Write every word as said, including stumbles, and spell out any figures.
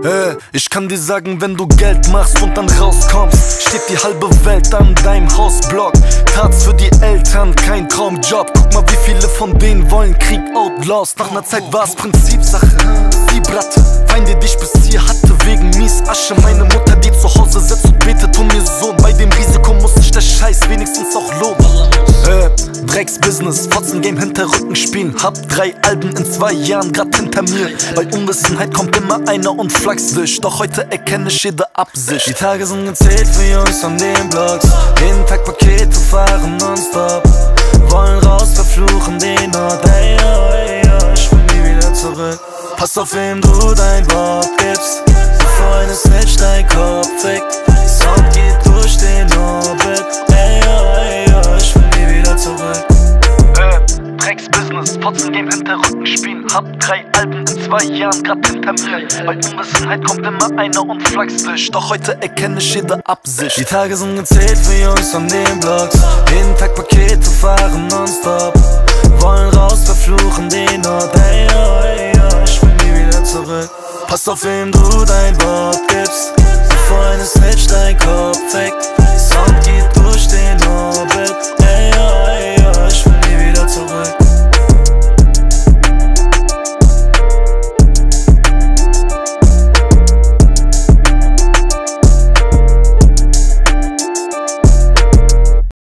Äh, ich kann dir sagen, wenn du Geld machst und dann rauskommst, steht die halbe Welt an deinem Hausblock. Tats für die Eltern, kein Traumjob. Guck mal, wie viele von denen wollen Krieg, Outlaws. Nach ner Zeit war's Prinzipsache. Die Bratte, Feinde, die ich bis hier hatte, wegen mies Asche. Meine Mutter, die zu Hause sitzt und betet um ihr Sohn. Bei dem Risiko muss sich der Scheiß wenigstens auch lohnen. Äh, Drecksbusiness, Fotzen-Game hinter Rücken spielen. Hab drei Alben in zwei Jahren grad hinter mir. Bei Unwissenheit kommt immer einer und flachs durch. Doch heute erkenne ich jede Absicht. Die Tage sind gezählt für Jungs an den Blocks. Jeden Tag Pakete fahren nonstop. Wollen raus, verfluchen den Ort. Ey, oh, ey, oh, ich will nie wieder zurück. Pass auf, wem du dein Wort gibst, bevor eine Snitch dein Kopf fickt. Sound geht durch den Orbit. Ey, oh, ey, oh, ich will nie wieder zurück. Äh, Drecksbusiness, Fotzen-Game hinter Rücken spielen. Hab drei Alben in zwei Jahren grad hinter mir. Bei Unwissenheit kommt immer einer und flachs durch. Doch heute erkenne ich jede Absicht. Die Tage sind gezählt für Jungs an den Blocks. Jeden Tag Pakete fahren nonstop. Wollen raus, verfluchen den Ort. Ey, oh, ey, oh, ich will nie wieder zurück. Pass auf, wem du dein Wort gibst, bevor eine Snitch dein Kopf fickt. Sound geht durch